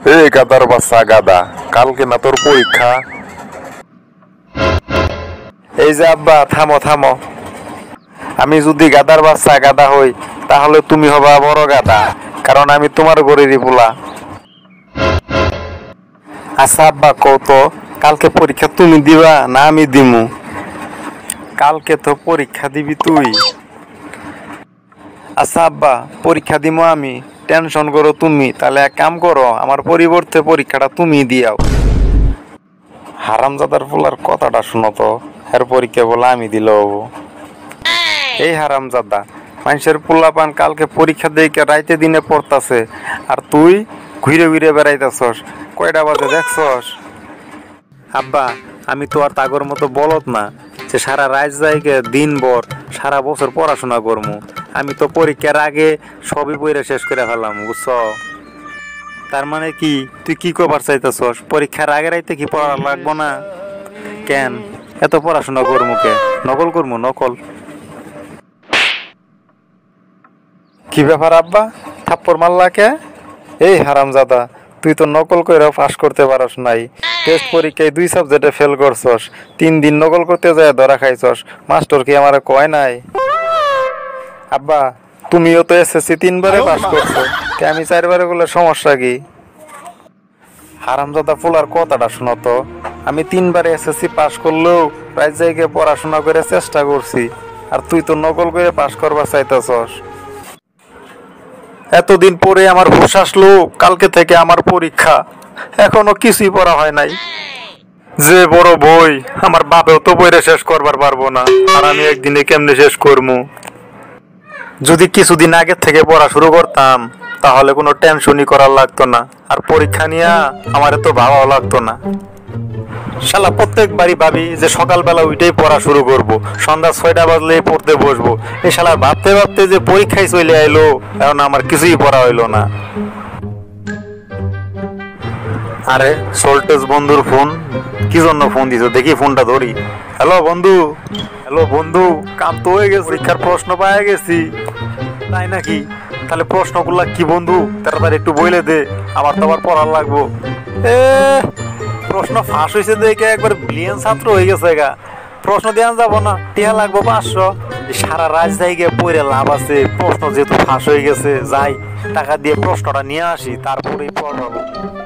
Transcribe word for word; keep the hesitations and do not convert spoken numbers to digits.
এই গাদার বাচ্চা গাদা, কালকে না তোর পরীক্ষা? এই যে আব্বা, থামো থামো। আমি যদি গাদার বাচ্চা গাদা হই তাহলে তুমি হবা বড় গাদা, কারণ আমি তোমার গরিবই পোলা। আচ্ছা আব্বা, কত কালকে পরীক্ষা তুমি দিবা না আমি দিমু? কালকে তো পরীক্ষা দিবি তুই। আচ্ছা আব্বা, পরীক্ষা দিমু আমি, টেনশন করো তুমি। তাহলে এক কাম করো, আমার পরিবর্তে পরীক্ষাটা তুমি দিয়াও। হারামজাদার পোলার কথাটা শুনো তো, এর পরীক্ষা বলে আমি দিল হবো। এই হারামজাদা, মানুষের পোলা পান কালকে পরীক্ষা দিয়ে রাইতে দিনে পড়তাছে, আর তুই ঘুরে ঘুরে বেড়াইতেছস। কয়টা বাজে দেখছস? আব্বা, আমি তো আর তাগর মতো বলত না যে সারা রাত জায়গায় দিন ভর সারা বছর পড়াশোনা করবো। আমি তো পরীক্ষার আগে সবই পড়ে শেষ করে ফেলাম, বুঝছ? তার মানে কি তুই কি করবার চাইতেছস? পরীক্ষার আগে রাইতে কি পড়া লাগবো না? কেন এত পড়াশোনা করবো? কে নকল করবো? নকল কি ব্যাপার আব্বা, থাপ্পড় মারলা কে? এই হারামজাদা, তুই তো নকল করে পাস করতে পারস নাই। টেস্ট পরীক্ষায় দুই সাবজেক্টে ফেল করছস, তিন দিন নকল করতে যায় ধরা খাইছস। মাস্টার কি আমারে কয় নাই? আব্বা, তুমিও তো এসএসসি তিনবারে পাস করছো, কে আমি চারবারে বলে সমস্যা কি? হারামজাদা পোলার কথাটা শুনো তো, আমি তিনবারে এসএসসি পাস করলেও প্রায় জায়গায় পড়াশোনা করে চেষ্টা করছি, আর তুই তো নকল করে পাস করবার চাইতেছস। এতদিন পরে আমার হুঁশ আসলো, কালকে থেকে আমার পরীক্ষা, এখনো কিছুই পড়া হয় নাই। যে বড় বই আমার বাপেও তো বইরে শেষ করবার পারবো না, আর আমি একদিনে কেমনে শেষ করবো? যদি কিছুদিন আগে থেকে পড়া শুরু করতাম তাহলে কোনো টেনশনই করার লাগতো না, আর পরীক্ষা নিয়ে আমার তো ভাবাও লাগতো না। শালা প্রত্যেকবারই ভাবি যে সকালবেলা উঠেই পড়া শুরু করব, সন্ধ্যা ছয়টা বাজলেই পড়তে বসবো। এই শালা ভাবতে ভাবতে যে পরীক্ষায় চলে আইলো, এখন আমার কিছুই পড়া হইলো না। আরে সোল্টেজ বন্ধুর ফোন, কি জন্য ফোন দিছো? দেখি ফোনটা ধরি। হ্যালো বন্ধু। হ্যালো বন্ধু, কাম তো হয়ে গেছে, পরীক্ষার প্রশ্ন পাওয়া গেছি। তাই নাকি? তাহলে প্রশ্নগুলা কি বন্ধু তাড়াতাড়ি একটু বলে দে, আমার তো আবার পড়ার লাগবো। এ প্রশ্ন ফাঁস হয়েছে দেখে একবার ব্রিলিয়ান্ট ছাত্র হয়ে গেছে গা। প্রশ্ন দেওয়া যাবো না, টিয়া লাগবো পাঁচশো। সারা রাত জায়গায় পড়ে লাভ আছে? প্রশ্ন যেহেতু ফাঁস হয়ে গেছে, যাই টাকা দিয়ে প্রশ্নটা নিয়ে আসি, তারপরেই পড়াবো।